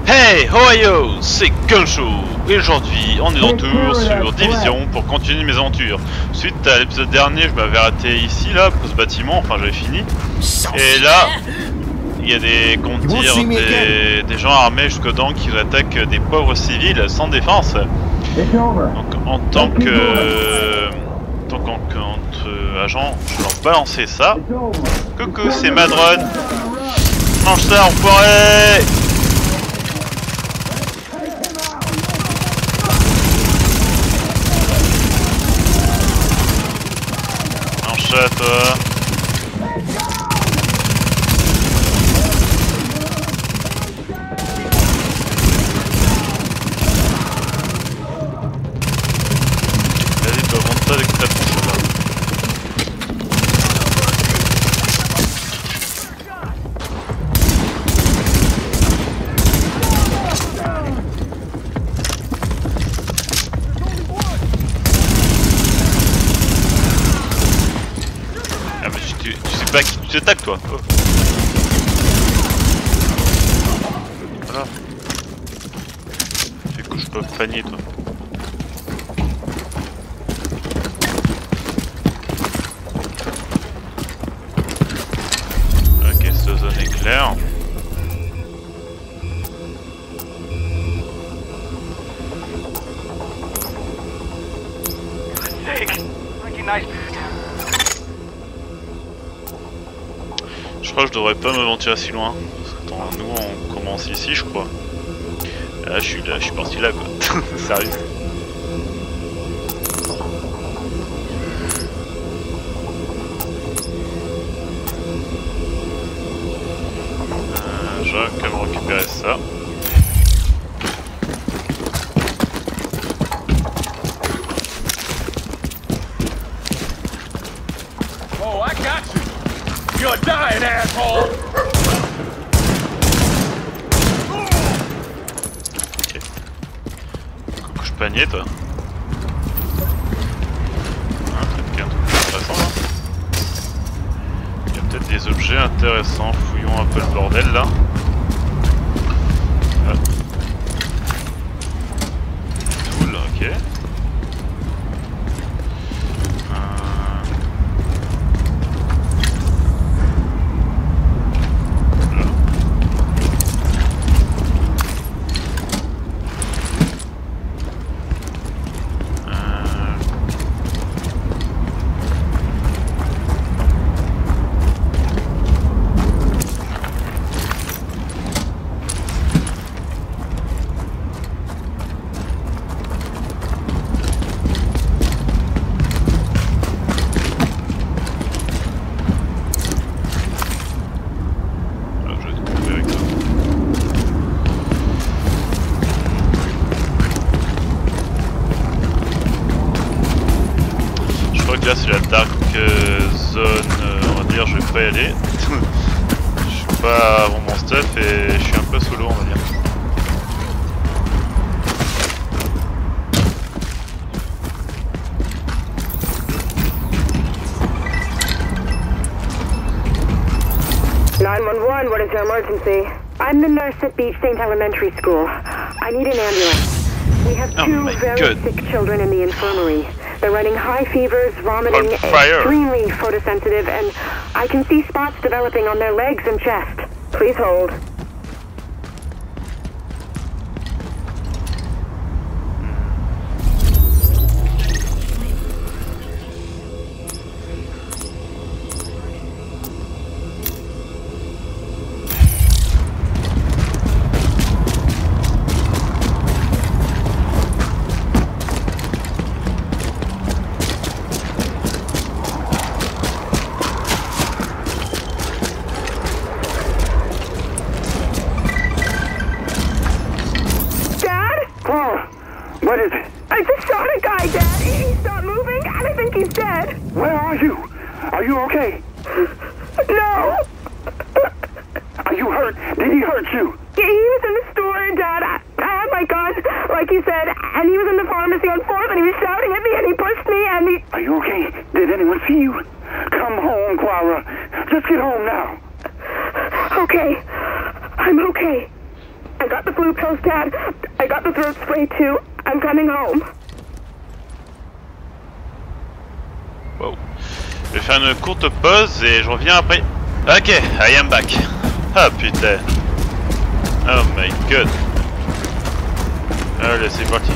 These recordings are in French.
Hey, how are you? C'est Gunshow et aujourd'hui on est de retour sur Division pour continuer mes aventures. Suite à l'épisode dernier, je m'avais arrêté ici là pour ce bâtiment, enfin j'avais fini. Et là, il y a des, comment dire, des gens armés jusqu'aux dents qui attaquent des pauvres civils sans défense. Donc en tant agent, je leur balancer ça. Coucou, c'est Madron. Mange ça, enfoiré! À toi. Vas-y, toi, monte-toi avec ta bouche là. Bah, qui tu t'attaques toi? Oh. Voilà. Fais couche pas panier toi. Ok, cette zone est claire. Je crois que je devrais pas m'aventurer si loin. Parce que attends, nous on commence ici je crois. Et là je suis parti là quoi. Sérieux. J'aurais quand même récupérer ça. Oh, I got you! You're dying, asshole! Ok. Couche panier toi. Un truc intéressant là. Il y a peut-être des objets intéressants. Fouillons un peu le bordel là. Tool, ok. Là c'est la dark zone, on va dire, je vais pas y aller. Je suis pas avant mon stuff et je suis un peu solo on va dire. What is your emergency? I'm the nurse at Beach St. Elementary School. I need an ambulance. We have two very sick children in the infirmary. They're running high fevers, vomiting, extremely photosensitive, and I can see spots developing on their legs and chest. Please hold. What is it? I just shot a guy, Dad. He stopped moving, and I think he's dead. Where are you? Are you okay? No. Are you hurt? Did he hurt you? He was in the store, Dad. I had my gun, like you said, and he was in the pharmacy on 4th, and he was shouting at me, and he pushed me, and he... Are you okay? Did anyone see you? Come home, Clara. Just get home now. Okay. I'm okay. I got the flu pills, Dad. I got the throat spray too. I'm coming home. Wow. Je vais faire une courte pause et je reviens après. Ok, I am back. Ah putain. Oh my god. Allez, c'est parti.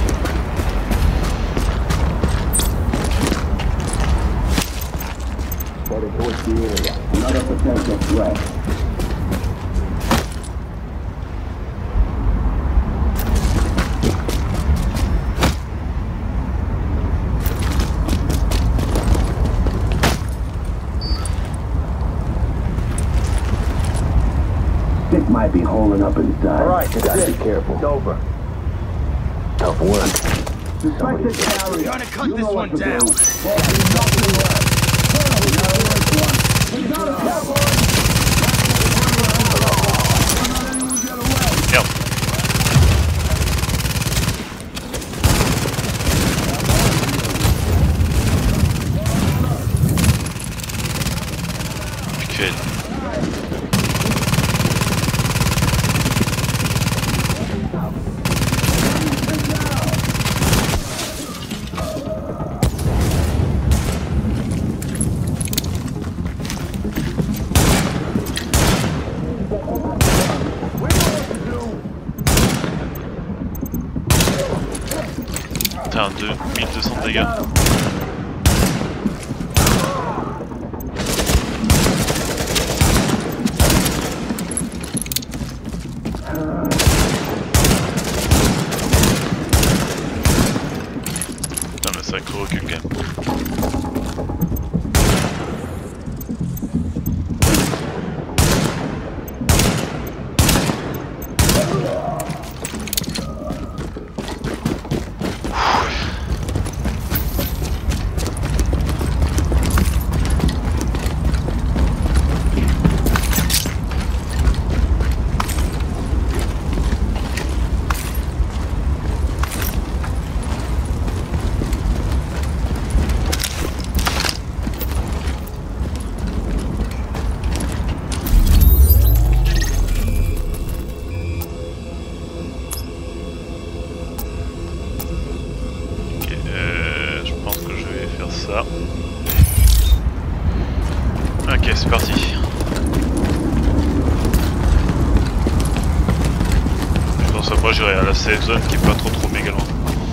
Stick might be holding up inside. All right, you gotta be careful. It's over. Tough work. Somebody's Trying to cut this one down. Merde. Putain. Putain, 1200 dégâts. Putain, mais c'est un gros recul quand même. Ok, c'est parti. Je pense que moi j'irai à la safe zone qui est pas trop méga loin.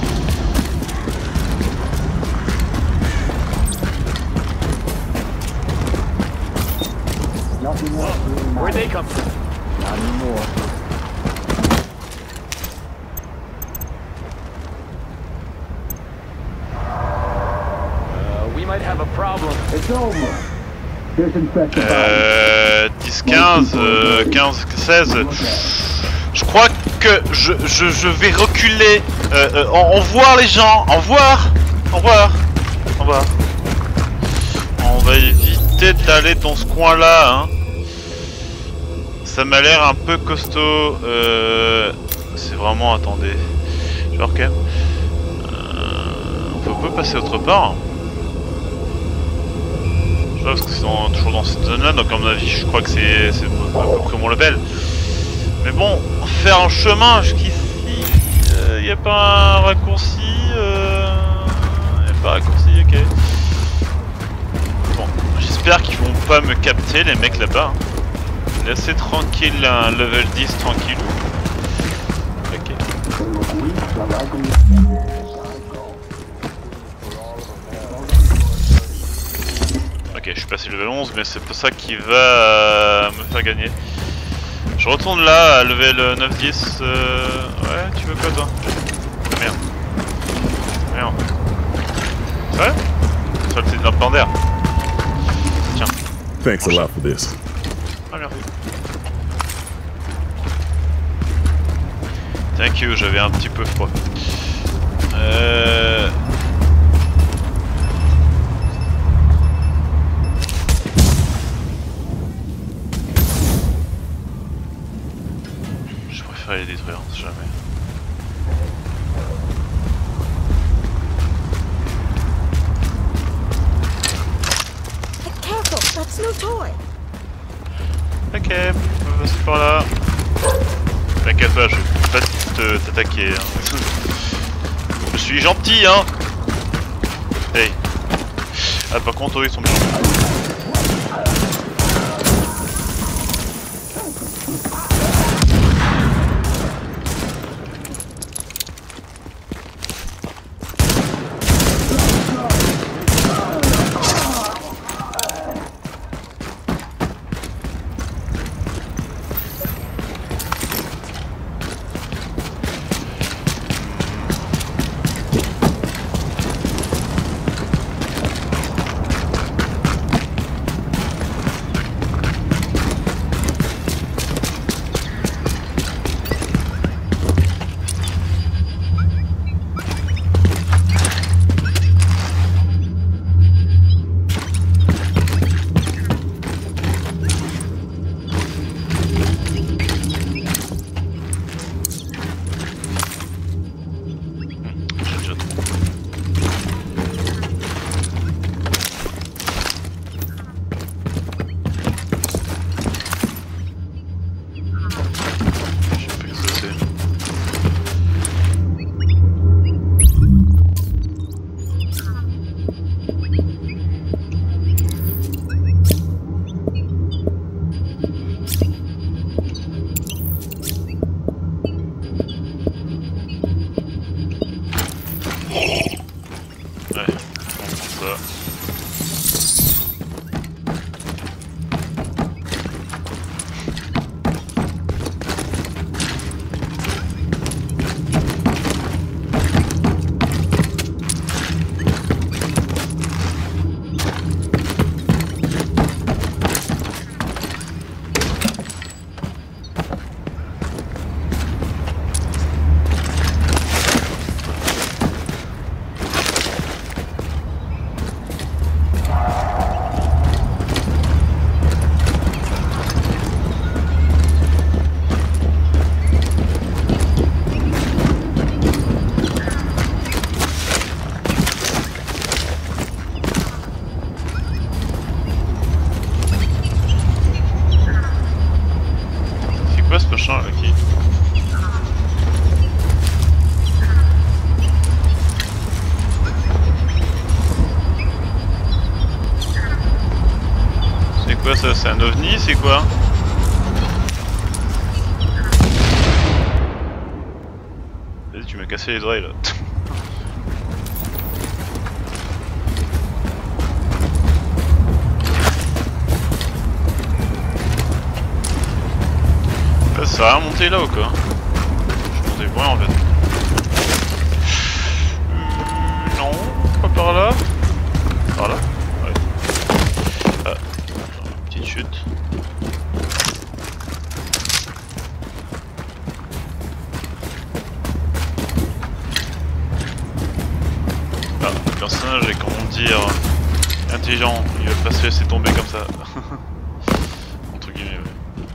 Where'd they come from? Not anymore. We might have a problem. It's over. There's infected 10, 15, 15, 16. Je crois que je vais reculer. Au revoir les gens. Au revoir. Au revoir. Au revoir. On va éviter d'aller dans ce coin là. Hein. Ça m'a l'air un peu costaud. C'est vraiment. Attendez. Genre quand même. On peut passer autre part. Parce que c'est toujours dans cette zone là, donc à mon avis je crois que c'est à peu près mon level. Mais bon, faire un chemin jusqu'ici, y a pas un raccourci, y a pas un raccourci, ok. Bon, j'espère qu'ils vont pas me capter les mecs là-bas. Laissez tranquille un level 10 tranquille. Ok. Ok, je suis passé level 11, mais c'est pas ça qui va me faire gagner. Je retourne là, à level 9-10. Ouais, tu veux quoi toi? Merde. Merde. C'est vrai? Ça c'est une lampe lampadaire. Tiens. Thanks a lot for this. Ah merci. Thank you, j'avais un petit peu froid. Les détruire, on sait jamais. Careful, that's no toy. Ok, on va passer par là. Ok. t'inquiète pas, je vais pas t'attaquer. Hein. Je suis gentil, hein. Hey. Ah, par contre, eux, ils sont bien. Ça, c'est un ovni, c'est quoi? Vas-y, tu m'as cassé les oreilles là. Ça a remonté là ou quoi? Je montais pour rien en fait. Non, pas par là. Par là? Ouais. Ah. Petite chute. Ah, le personnage est, comment dire, intelligent, il va pas se laisser tomber comme ça. Entre guillemets, ouais.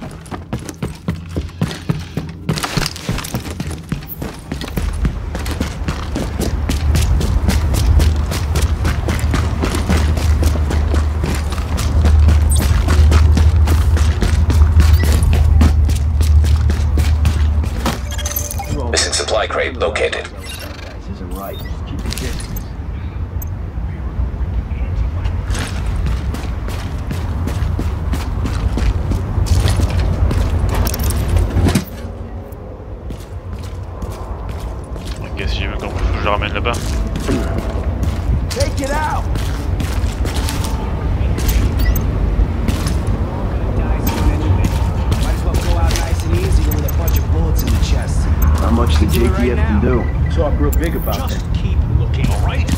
Missing supply crate located. Ok, si j'ai même compris, faut que je le ramène là-bas. Take it out! How much did JPF do? Talk real big about Just it. keep looking, alright?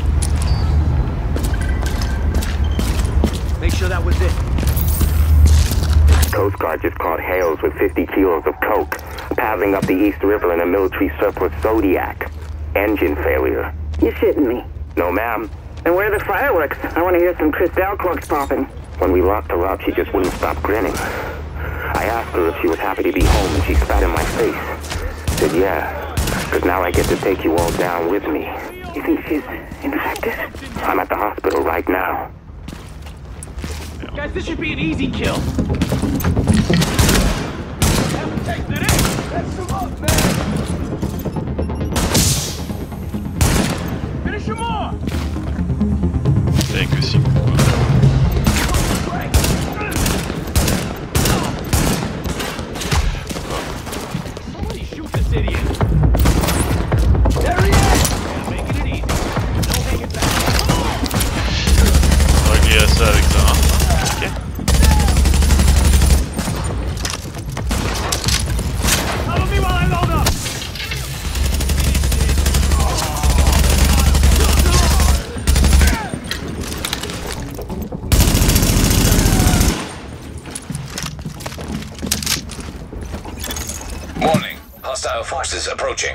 Make sure that was it. Coast Guard just caught Hales with 50 kilos of coke, paddling up the East River in a military surplus Zodiac. Engine failure. You're shitting me. No, ma'am. And where are the fireworks? I want to hear some Cristal corks popping. When we locked her up, she just wouldn't stop grinning. I asked her if she was happy to be home, and she spat in my face. Said yeah, because now I get to take you all down with me. You think she's infected? I'm at the hospital right now. Guys, this should be an easy kill. Take it in! That's Hostile forces approaching.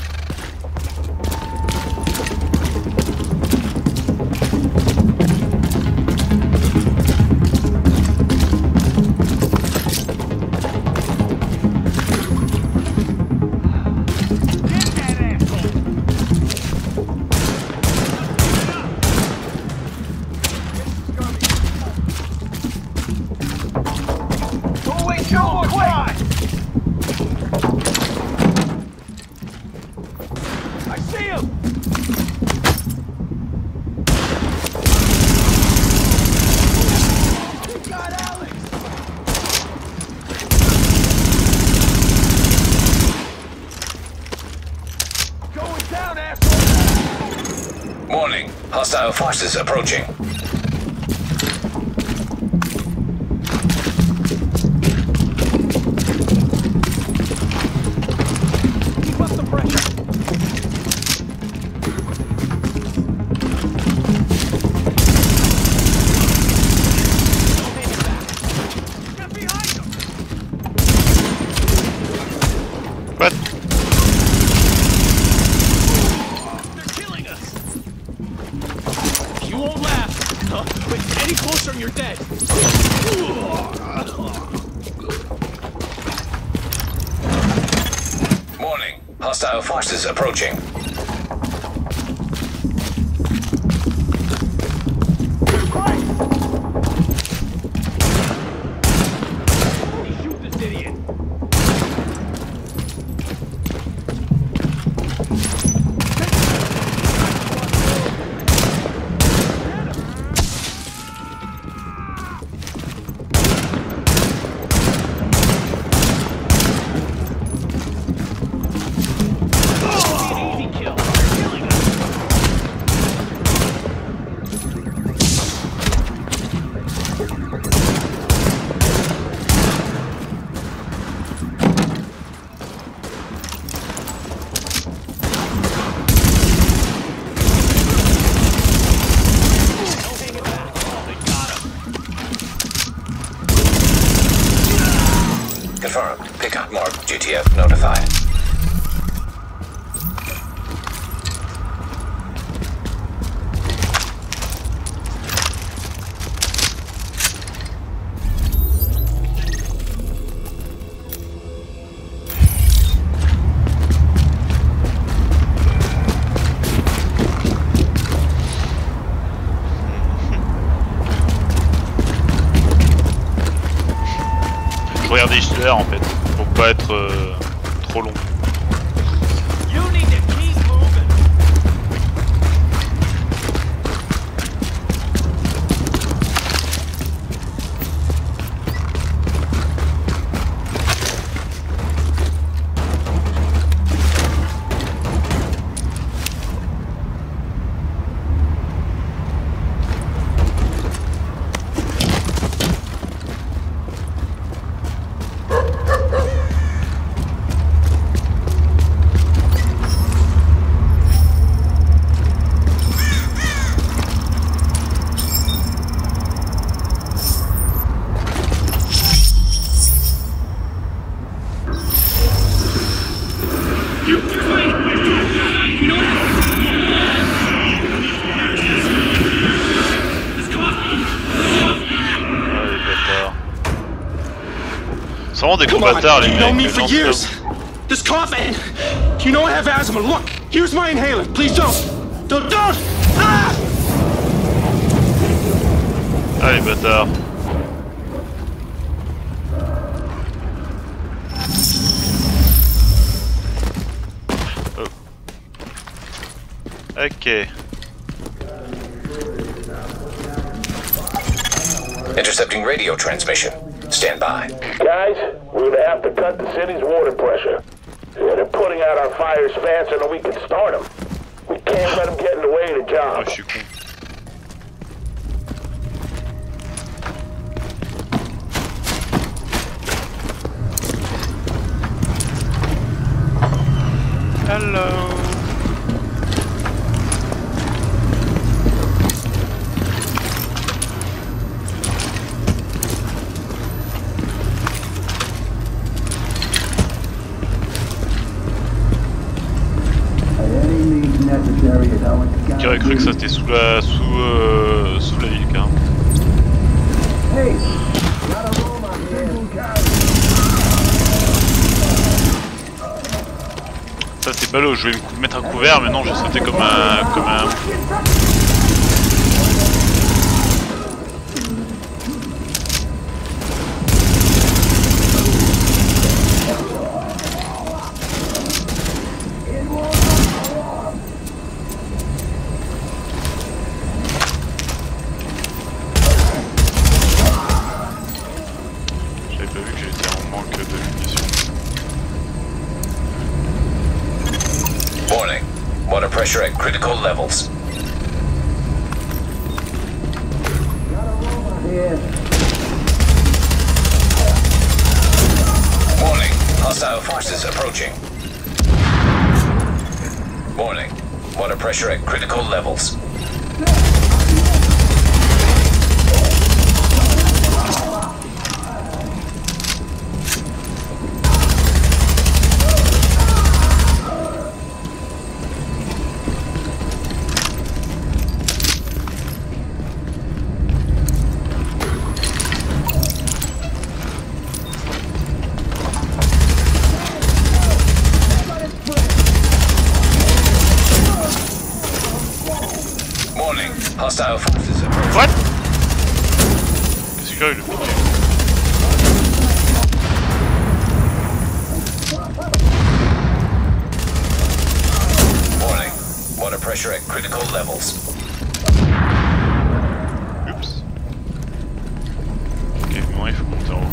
Warning, hostile forces approaching. Keep up the pressure. Get behind them. What? They're killing us. You won't laugh. Wait, any closer and you're dead. Warning. Hostile forces approaching. Shoot this idiot. Confirmed. Pickup mark. GTF notified. Je regarde les Hitler en fait, pour pas être trop long. You need to keep moving. C'est vraiment des gros bâtards les mecs. You know me for years. This cough, man. You know I have asthma. Look, here's my inhaler. Please don't. Don't. Ah! Ah les bâtards. Oh. Ok. Intercepting radio transmission. Stand by. Guys, we're gonna have to cut the city's water pressure. Yeah, they're putting out our fires faster than we can start them. We can't let them get in the way of the job. Oh, je suis con. Hello. J'aurais cru que ça c'était sous la ville quand même. Ça c'est ballot, je vais me mettre un couvert mais non j'ai sauté comme un... J'avais pas vu que j'étais en manque de munitions. Warning. Water pressure at critical levels. Warning. Hostile forces approaching. Warning. Water pressure at critical levels. Hostile forces approaching. What? Qu'est-ce qu'il y a eu le piqué? Warning. Water pressure at critical levels. Oups. Ok, bon, il faut monter en haut.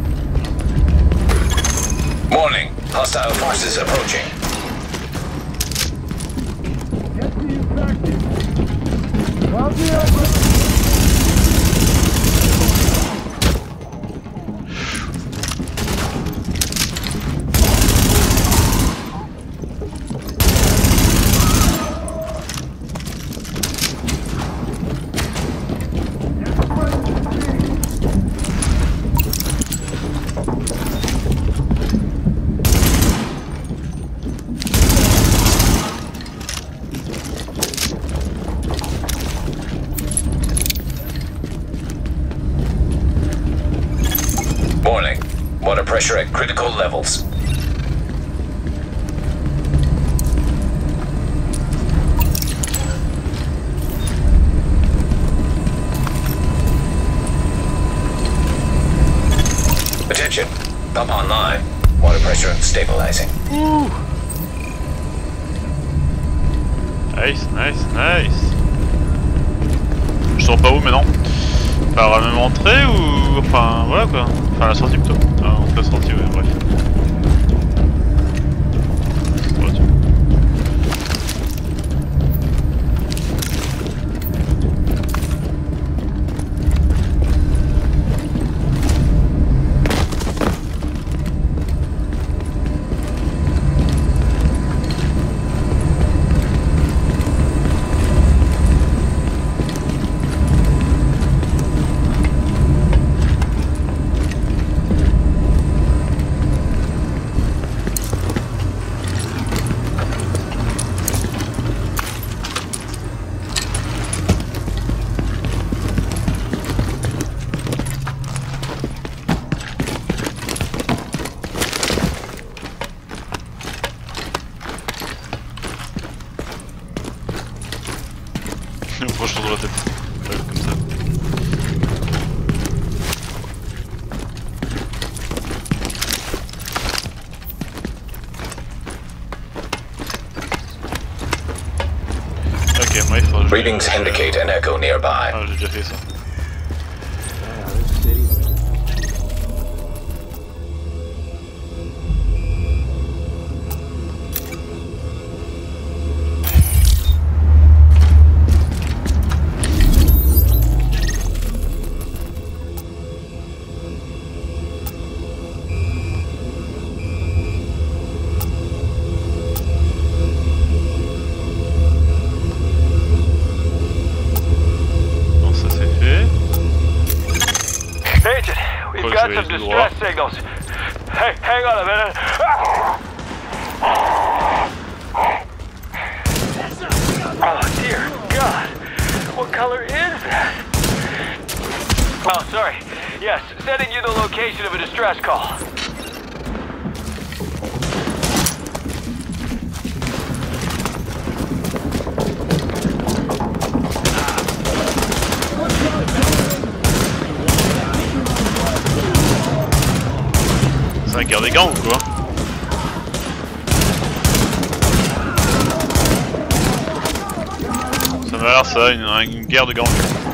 Warning. Hostile forces approaching. Warning. Water pressure at critical levels. Attention. Pump online. Water pressure stabilizing. Ouh. Nice, nice, nice. Je sors pas où maintenant? Par la même entrée ou... Enfin voilà quoi. Enfin la sortie plutôt. Ah, entrée sortie ouais bref. Moi je tourne la tête. Ouais, comme ça. Ok, moi il faut... Readings indicate an echo nearby. Ah, j'ai déjà fait ça. We've got some distress signals. Hey, hang on a minute. Oh dear. color is that? Oh, sorry. Yes, sending you the location of a distress call. C'est un guerre des gangs ou quoi? Ça m'a l'air ça, une guerre de gangs.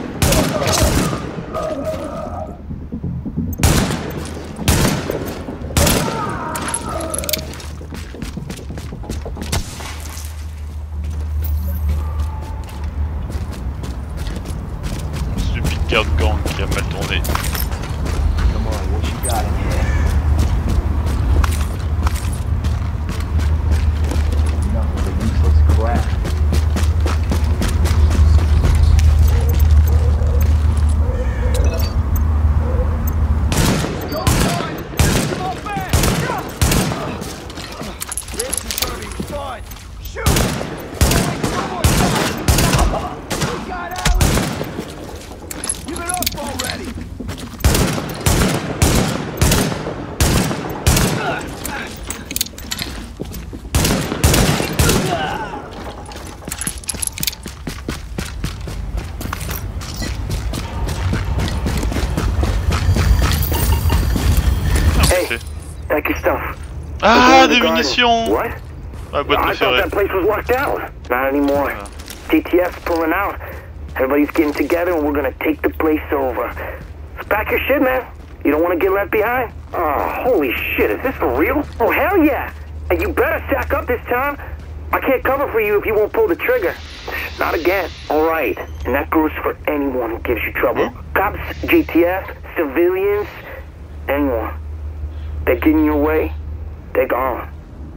Stupide guerre de gangs qui a mal tourné. Ah, des munitions! What? Ah, boîte I thought that place was locked out. Not anymore. GTF's pulling out. Everybody's getting together and we're gonna take the place over. So pack your shit, man. You don't want to get left behind? Oh, holy shit, is this for real? Oh, hell yeah! And you better sack up this time. I can't cover for you if you won't pull the trigger. Not again. Alright, and that goes for anyone who gives you trouble. Cops, GTF, civilians, anyone. They get in your way, they're gone.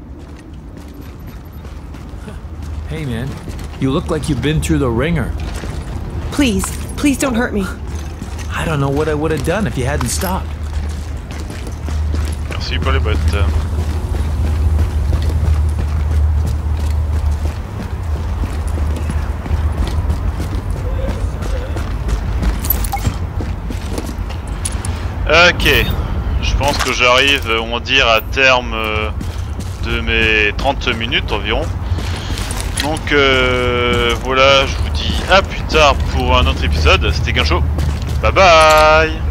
Hey man, you look like you've been through the ringer. Please, please don't hurt me. I don't know what I would have done if you hadn't stopped. Merci pour les bottes. Ok, je pense que j'arrive, on va dire, à terme de mes 30 minutes environ. Donc voilà, je vous dis à plus tard pour un autre épisode. C'était Guincho. Bye bye.